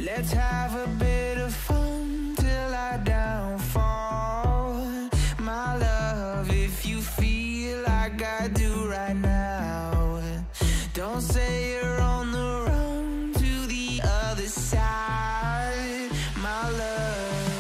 Let's have a bit of fun till I downfall. My love, if you feel like I do right now, don't say you're on the run to the other side, my love.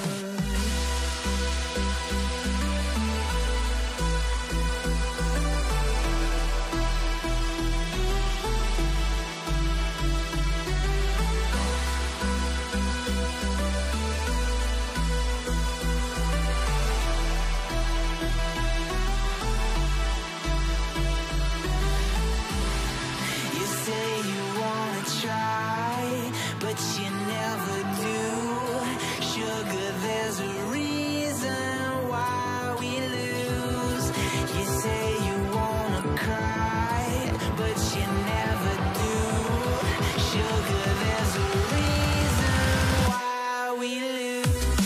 But you never do. Sugar, there's a reason why we lose. You say you wanna cry, but you never do. Sugar, there's a reason why we lose.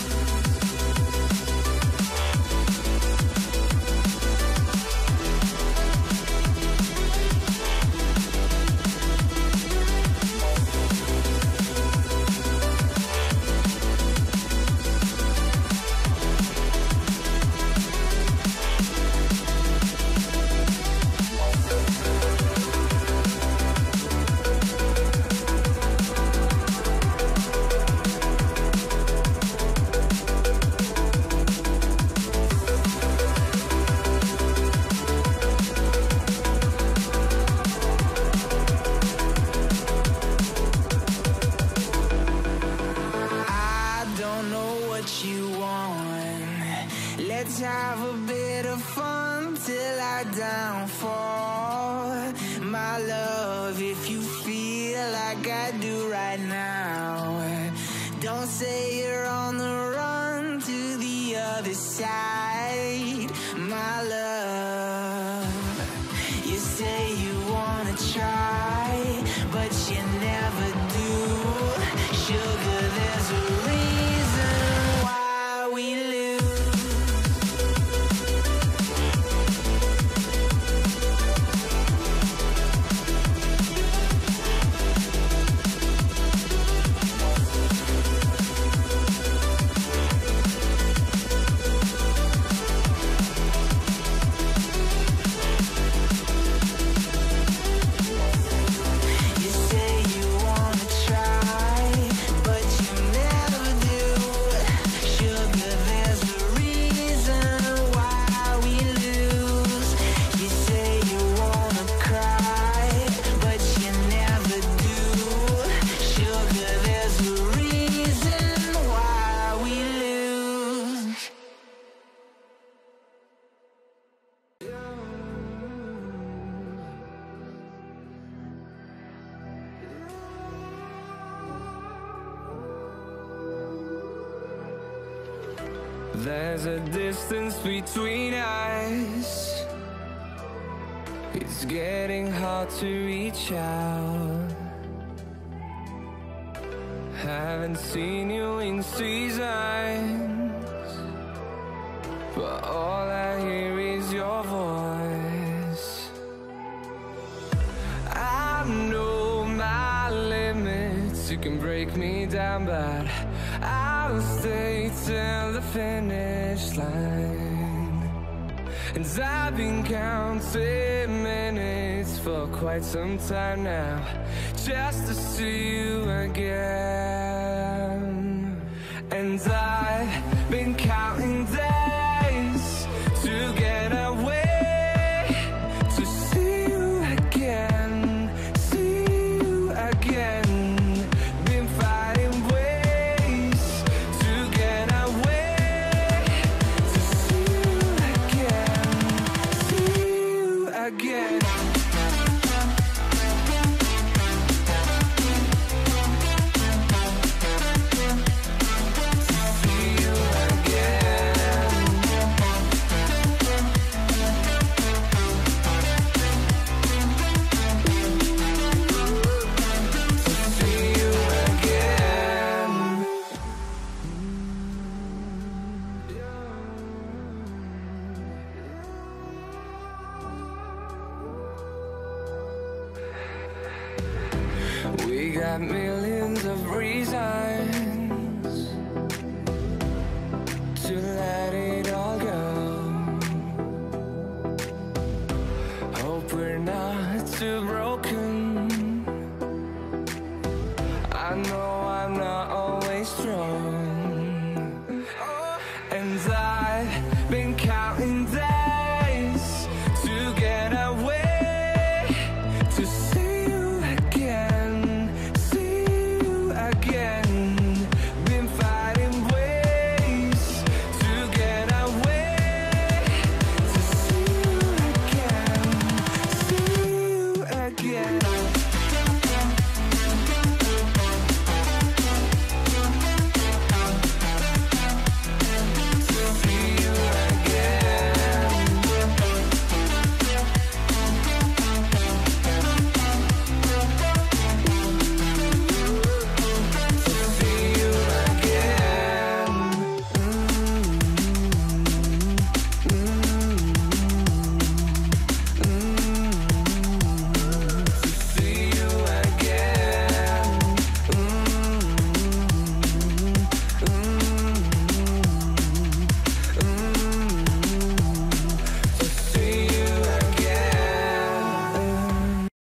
Let's have a bit of fun till I downfall. My love, if you feel like I do right now, don't say you're on the run to the other side, my love. You say you wanna try, but you never do. Sugar, there's a reason why we lose. There's a distance between us. It's getting hard to reach out. Haven't seen you in seasons, but all I hear is your voice. I know my limits, you can break me down, but I'll stay till the finish line. And I've been counting minutes for quite some time now, just to see you again. And I've been counting days to get away, to see you again, see you again. Been fighting ways to get away, to see you again, see you again. We got millions of reasons strong.